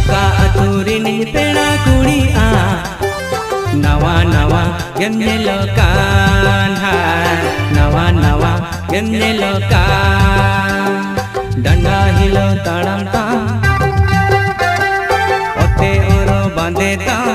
ओका अतुरिन पेड़ा कुड़ी आ नवा नवा गेमने लोकान नवा नवा गेमने लोकान डंडा हिलो ताड़म ता ओते ओरो बांधे ता